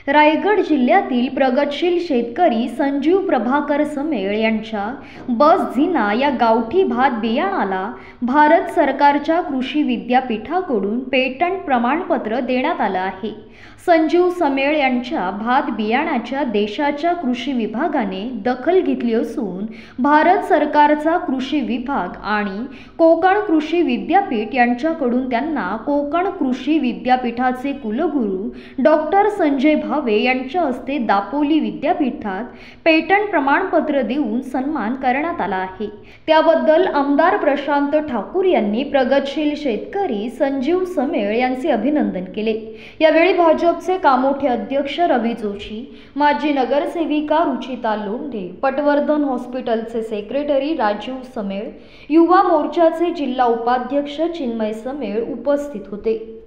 रायगड जिल्ह्यातील प्रगतशील शेतकरी संजीव प्रभाकर समेळ यांच्या बस झिना या गावठी भात बियाणाला भारत सरकारच्या कृषी विद्यापीठाकडून पेटंट प्रमाणपत्र देण्यात आलं आहे। संजीव समेळ यांच्या भात बियाणाच्या देशाच्या कृषी विभागाने दखल घेतली असून भारत सरकारचा कृषी विभाग आणि कोकण कृषी विद्यापीठ यांच्याकडून त्यांना कोकण कृषी विद्यापीठाचे कुलगुरू डॉक्टर संजय भावे यांच्या हस्ते दापोली विद्यापीठात पेटंट प्रमाणपत्र देऊन सन्मान करण्यात आला आहे। त्याबद्दल आमदार प्रशांत ठाकूर यांनी प्रगतशील शेतकरी संजीव समेळ यांचे अभिनंदन केले। यावेळी भाजपचे कामोठे अध्यक्ष रवी जोशी, माजी नगरसेविका रुचिता लोंढे, पटवर्धन हॉस्पिटलचे सेक्रेटरी राजीव समेळ, युवा मोर्चाचे जिल्हा उपाध्यक्ष चिन्मय समेळ उपस्थित होते।